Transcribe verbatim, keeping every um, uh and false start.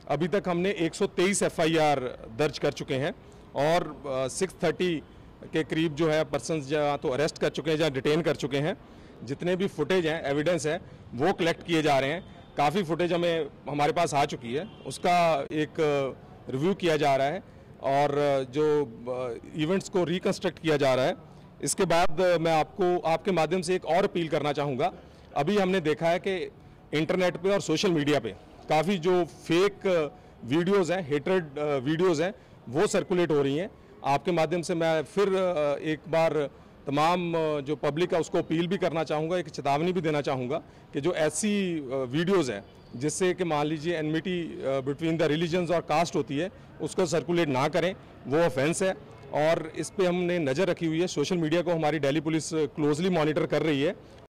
अभी तक हमने एक सौ तेईस एफ आई आर दर्ज कर चुके हैं और सिक्स थर्टी के करीब जो है पर्सनस जहाँ तो अरेस्ट कर चुके हैं, जहाँ डिटेन कर चुके हैं। जितने भी फुटेज हैं, एविडेंस है, वो कलेक्ट किए जा रहे हैं। काफ़ी फुटेज हमें हमारे पास आ चुकी है, उसका एक रिव्यू किया जा रहा है और जो इवेंट्स को रिकंस्ट्रक्ट किया जा रहा है। इसके बाद मैं आपको आपके माध्यम से एक और अपील करना चाहूँगा। अभी हमने देखा है कि इंटरनेट पे और सोशल मीडिया पे काफ़ी जो फेक वीडियोज़ हैं, हेटेड वीडियोज़ हैं, वो सर्कुलेट हो रही हैं। आपके माध्यम से मैं फिर एक बार तमाम जो पब्लिक है उसको अपील भी करना चाहूँगा, एक चेतावनी भी देना चाहूँगा कि जो ऐसी वीडियोज़ हैं जिससे कि मान लीजिए एनमिटी बिटवीन द रिलीजन्स और कास्ट होती है, उसको सर्कुलेट ना करें, वो ऑफेंस है और इस पे हमने नज़र रखी हुई है। सोशल मीडिया को हमारी दिल्ली पुलिस क्लोजली मॉनिटर कर रही है।